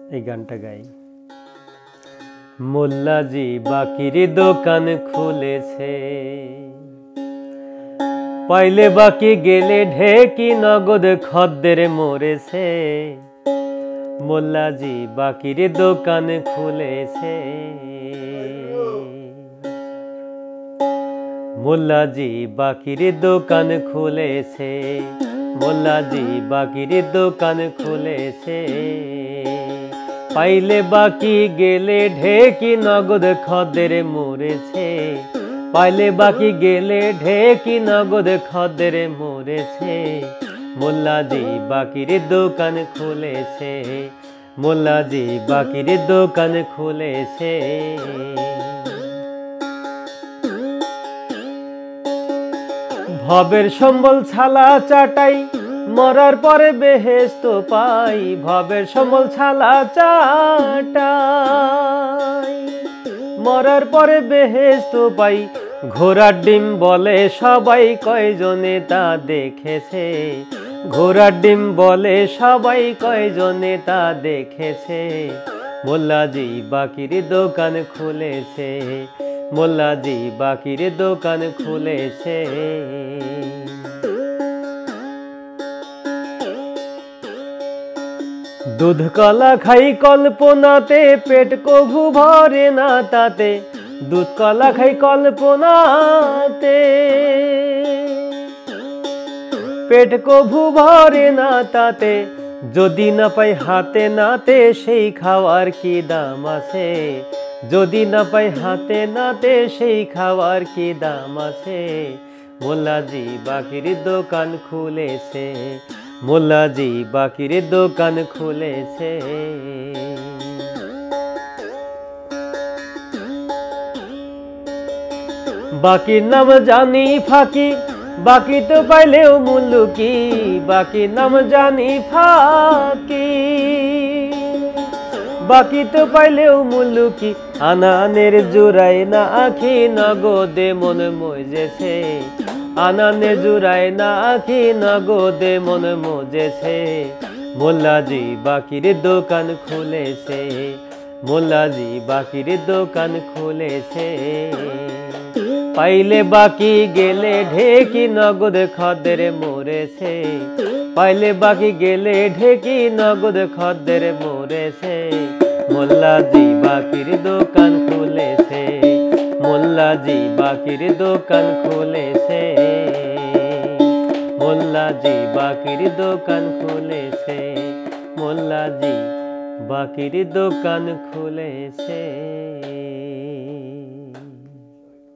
এই গানটা গাই। মোল্লাজি বাকির দোকান খুলেছে, পাইলে বাকি গেলে ঢেকি নগদ খদ্দের মরেছে। মোল্লাজি বাকির দোকান খুলেছে, মোল্লাজি বাকির দোকান খুলেছে, মোল্লাজি বাকির দোকান খুলেছে। পাইলে বাকি গেলে ঢেকি নগদ খদ্দের মরেছে, পাইলে বাকি গেলে ঢেকি নগদ খদ্দের মরেছে। মোল্লাজি বাকির দোকান খুলেছে, মোল্লাজি বাকির দোকান খুলেছে। ভবের সম্বল ছালা চাটাই, মরার পরে বেহেশত পাই। ভবের সম্বল ছালা চাটাই, মরার পরে বেহেশত পাই। ঘোড়ার ডিম বলে সবাই, কয়জনে তা দেখেছে। ঘোড়ার ডিম বলে সবাই, কয়জনে তা দেখেছে। মোল্লাজি বাকির দোকান খুলেছে, মোল্লাজি বাকির দোকান খুলেছে। দুধ কলা খাই কল্পনাতে, পেট কভু ভরে না তাতে। দুধ কলা খাই কল্পনাতে, পেট কভু ভরে না তাতে। যদি না পাই হাতে নাতে, সেই খাওয়ার কি দাম আছে। যদি না পাই হাতে নাতে, সেই খাওয়ার কি দাম আছে। মোল্লাজি বাকির দোকান খুলেছে, মোল্লাজি বাকির দোকান খুলেছে। বাকির নাম জানি ফাঁকি, বাকি তো পাইলেও মূল্য কি। বাকির নাম জানি ফাঁকি, বাকি তো পাইলেও মূল্য কি। আনানের জোড়ায় না আখি, নগদে মন মজেছে। আনানে জোড়ায় না আখি, নগদে মন মজেছে। মোল্লাজি বাকির দোকান খুলেছে, মোল্লাজি বাকির দোকান খুলেছে। পাইলে বাকি গেলে ঢেকি নগদ খদ্দের মরেছে। পাইলে বাকি গেলে ঢেকি নগদ খদ্দের মরেছে। মোল্লাজি বাকির দোকান খুলেছে, মোল্লাজি বাকির দোকান খুলেছে। মোল্লাজি বাকির দোকান খুলেছে, মোল্লাজি বাকির দোকান খুলেছে।